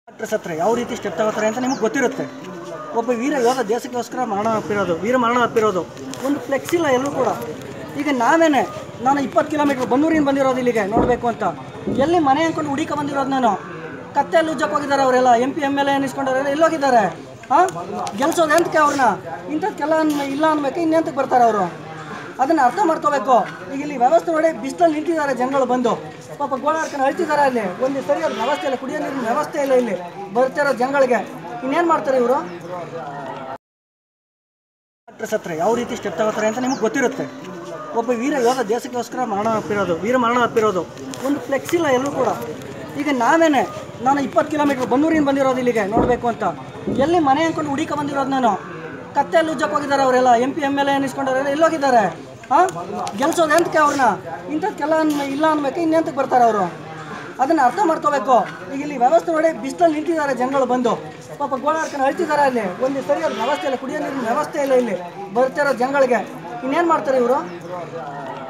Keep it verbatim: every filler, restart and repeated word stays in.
ಸತ್ರೆ ಯಾವ ರೀತಿ ಸ್ಟೆಪ್ ತಗೋತಾರೆ ಅಂತ ನಿಮಗೆ ಗೊತ್ತಿರುತ್ತೆ. ಒಬ್ಬ ವೀರ ಯೋಧ ದೇಶಕ್ಕೋಸ್ಕರ ಮರಣ ಅಪ್ಪಿರೋದು, ವೀರ ಮರಣ ಅಪ್ಪಿರೋದು ಒಂದು ಫ್ಲೆಕ್ಸ್ ಇಲ್ಲ ಎಲ್ಲೂ ಕೂಡ. ಈಗ ನಾವೇನೆ ನಾನು ಇಪ್ಪತ್ತು ಕಿಲೋಮೀಟ್ರ್ ಬನ್ನೂರಿಂದ ಬಂದಿರೋದು ಇಲ್ಲಿಗೆ ನೋಡಬೇಕು ಅಂತ, ಎಲ್ಲಿ ಮನೆ ಅಂದ್ಕೊಂಡು ಹುಡುಕ ಬಂದಿರೋದು ನಾನು. ಕತ್ತೆಯಲ್ಲಿ ಉಜ್ಜಕ್ಕೆ ಹೋಗಿದ್ದಾರೆ ಅವರೆಲ್ಲ, M P M L A ಅನ್ನಿಸ್ಕೊಂಡವರೆಲ್ಲ ಎಲ್ಲೋಗಿದ್ದಾರೆ? ಹಾಂ, ಗೆಲ್ಸೋದು ಎಂತಕ್ಕೆ ಅವ್ರನ್ನ? ಇಂಥದ್ದಕ್ಕೆಲ್ಲ ಇಲ್ಲ ಅನ್ಬೇಕು, ಇನ್ನೆಂತಕ್ಕೆ ಬರ್ತಾರೆ ಅವರು? ಅದನ್ನು ಅರ್ಥ ಮಾಡ್ಕೋಬೇಕು. ಈಗ ಇಲ್ಲಿ ವ್ಯವಸ್ಥೆ ನೋಡಿ, ಬಿಸಿಲಲ್ಲಿ ನಿಂತಿದ್ದಾರೆ ಜನಗಳು ಬಂದು, ಪಾಪ ಗೋಳಾಡ್ಕೊಂಡು ಅಳ್ತಿದ್ದಾರೆ. ಅಲ್ಲಿ ಒಂದು ಸರಿಯಾದ ವ್ಯವಸ್ಥೆ ಇಲ್ಲ, ಕುಡಿಯೋ ನೀರಿನ ವ್ಯವಸ್ಥೆ ಇಲ್ಲ ಇಲ್ಲಿ ಬರ್ತಿರೋ ಜನಗಳಿಗೆ. ಇನ್ನೇನು ಮಾಡ್ತಾರೆ ಇವರು? ಸತ್ರೆ ಯಾವ ರೀತಿ ಸ್ಟೆಪ್ ತಗೋತಾರೆ ಅಂತ ನಿಮಗೆ ಗೊತ್ತಿರುತ್ತೆ. ಒಬ್ಬ ವೀರ ಯೋಧ ದೇಶಕ್ಕೋಸ್ಕರ ಮರಣ ಅಪ್ಪಿರೋದು, ವೀರ ಮರಣ ಅಪ್ಪಿರೋದು ಒಂದು ಫ್ಲೆಕ್ಸ್ ಇಲ್ಲ ಎಲ್ಲೂ ಕೂಡ. ಈಗ ನಾವೇನೆ ನಾನು ಇಪ್ಪತ್ತು ಕಿಲೋಮೀಟ್ರ್ ಬನ್ನೂರಿಂದ ಬಂದಿರೋದು ಇಲ್ಲಿಗೆ ನೋಡಬೇಕು ಅಂತ, ಎಲ್ಲಿ ಮನೆ ಅಂದ್ಕೊಂಡು ಹುಡುಕ ಬಂದಿರೋದು ನಾನು. ಕತ್ತೆಯಲ್ಲಿ ಉಜ್ಜಕ್ಕೆ ಹೋಗಿದ್ದಾರೆ ಅವರೆಲ್ಲ, M P M L A ಅನ್ನಿಸ್ಕೊಂಡವರೆಲ್ಲ ಎಲ್ಲೋಗಿದ್ದಾರೆ? ಹಾಂ, ಗೆಲ್ಸೋದು ಎಂತಕ್ಕೆ ಅವ್ರನ್ನ? ಇಂಥದ್ದಕ್ಕೆಲ್ಲ ಇಲ್ಲ ಅನ್ಬೇಕು, ಇನ್ನೆಂತಕ್ಕೆ ಬರ್ತಾರೆ ಅವರು? ಅದನ್ನು ಅರ್ಥ ಮಾಡ್ಕೋಬೇಕು. ಈಗ ಇಲ್ಲಿ ವ್ಯವಸ್ಥೆ ನೋಡಿ, ಬಿಸಿಲಲ್ಲಿ ನಿಂತಿದ್ದಾರೆ ಜನಗಳು ಬಂದು, ಪಾಪ ಗೋಳಾಡ್ಕೊಂಡು ಅಳ್ತಿದ್ದಾರೆ. ಅಲ್ಲಿ ಒಂದು ಸರಿಯಾದ ವ್ಯವಸ್ಥೆ ಇಲ್ಲ, ಕುಡಿಯೋ ನೀರಿನ ವ್ಯವಸ್ಥೆ ಇಲ್ಲ ಇಲ್ಲಿ ಬರ್ತಿರೋ ಜನಗಳಿಗೆ. ಇನ್ನೇನು ಮಾಡ್ತಾರೆ ಇವರು?